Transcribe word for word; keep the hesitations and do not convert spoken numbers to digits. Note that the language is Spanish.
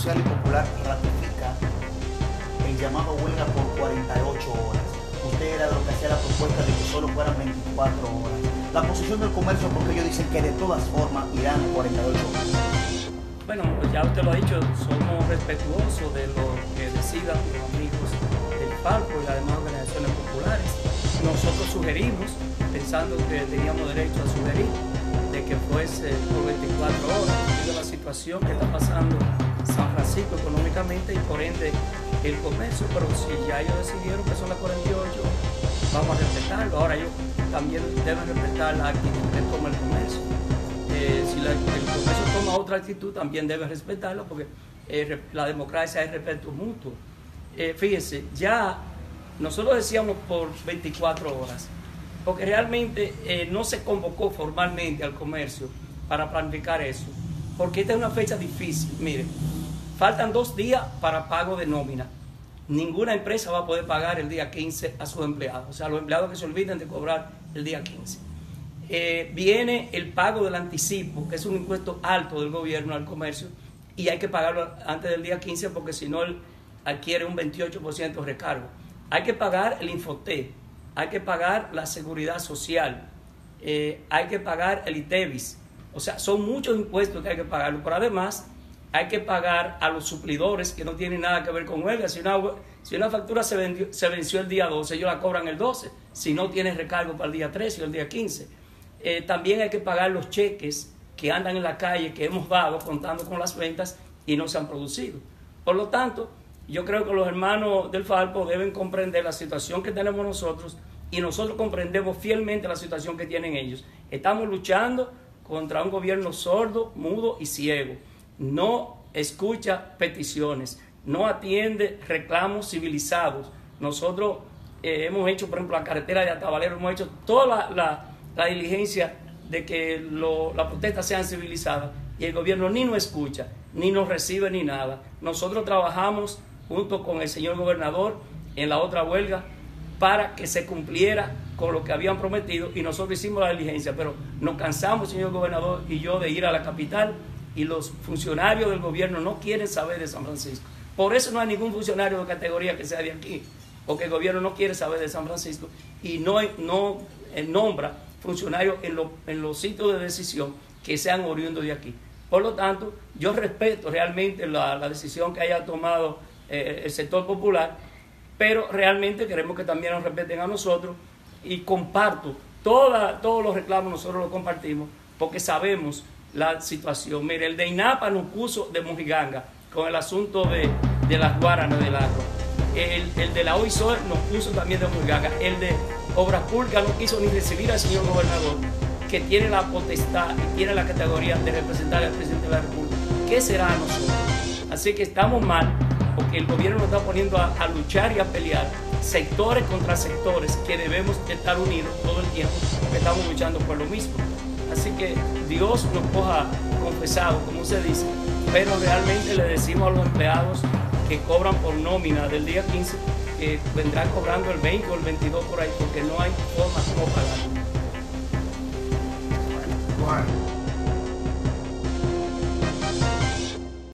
Social y Popular ratifica el llamado huelga por cuarenta y ocho horas. Usted era de lo que hacía la propuesta de que solo fueran veinticuatro horas. La posición del comercio, porque ellos dicen que de todas formas irán a cuarenta y ocho horas. Bueno, pues ya usted lo ha dicho, somos respetuosos de lo que decidan los amigos del Falpo y las demás organizaciones populares. Nosotros sugerimos, pensando que teníamos derecho a sugerir, de que fuese por veinticuatro horas, debido a la situación que está pasando San Francisco económicamente y por ende el comercio, pero si ya ellos decidieron que son las cuarenta y ocho, vamos a respetarlo. Ahora ellos también deben respetar la actitud que toma el comercio. Eh, si la, el comercio toma otra actitud, también debe respetarlo, porque eh, la democracia es respeto mutuo. Eh, fíjense, ya nosotros decíamos por veinticuatro horas, porque realmente eh, no se convocó formalmente al comercio para planificar eso, porque esta es una fecha difícil. Miren, faltan dos días para pago de nómina. Ninguna empresa va a poder pagar el día quince a sus empleados, o sea, los empleados que se olviden de cobrar el día quince. Eh, viene el pago del anticipo, que es un impuesto alto del gobierno al comercio, y hay que pagarlo antes del día quince, porque si no él adquiere un veintiocho por ciento de recargo. Hay que pagar el Infotep, hay que pagar la seguridad social, eh, hay que pagar el ITEVIS. O sea, son muchos impuestos que hay que pagarlo, pero además hay que pagar a los suplidores que no tienen nada que ver con huelga. Si una, si una factura se, vendió, se venció el día doce, ellos la cobran el doce, si no tienen recargo para el día trece o el día quince. Eh, también hay que pagar los cheques que andan en la calle, que hemos dado contando con las ventas y no se han producido. Por lo tanto, yo creo que los hermanos del Falpo deben comprender la situación que tenemos nosotros, y nosotros comprendemos fielmente la situación que tienen ellos. Estamos luchando contra un gobierno sordo, mudo y ciego. No escucha peticiones, no atiende reclamos civilizados. Nosotros eh, hemos hecho, por ejemplo, la carretera de Atabalero, hemos hecho toda la, la, la diligencia de que lo, las protestas sean civilizadas, y el gobierno ni nos escucha, ni nos recibe, ni nada. Nosotros trabajamos junto con el señor gobernador en la otra huelga para que se cumpliera con lo que habían prometido, y nosotros hicimos la diligencia, pero nos cansamos, señor gobernador y yo, de ir a la capital, y los funcionarios del gobierno no quieren saber de San Francisco. Por eso no hay ningún funcionario de categoría que sea de aquí, porque el gobierno no quiere saber de San Francisco y no, no eh, nombra funcionarios en, lo, en los sitios de decisión que sean oriundos de aquí. Por lo tanto, yo respeto realmente la, la decisión que haya tomado eh, el sector popular, pero realmente queremos que también nos respeten a nosotros, y comparto toda, todos los reclamos, nosotros los compartimos porque sabemos la situación. Mire, el de INAPA nos puso de mojiganga con el asunto de, de las guaranas del agro. El, el de la O I S O E nos puso también de mojiganga. El de Obras Públicas no quiso ni recibir al señor gobernador, que tiene la potestad y tiene la categoría de representar al presidente de la República. ¿Qué será a nosotros? Así que estamos mal, porque el gobierno nos está poniendo a, a luchar y a pelear, sectores contra sectores, que debemos estar unidos todo el tiempo, porque estamos luchando por lo mismo. Así que Dios nos coja confesado, como se dice, pero realmente le decimos a los empleados que cobran por nómina del día quince, que vendrán cobrando el veinte o el veintidós por ahí, porque no hay forma como pagarlo. Bueno, bueno.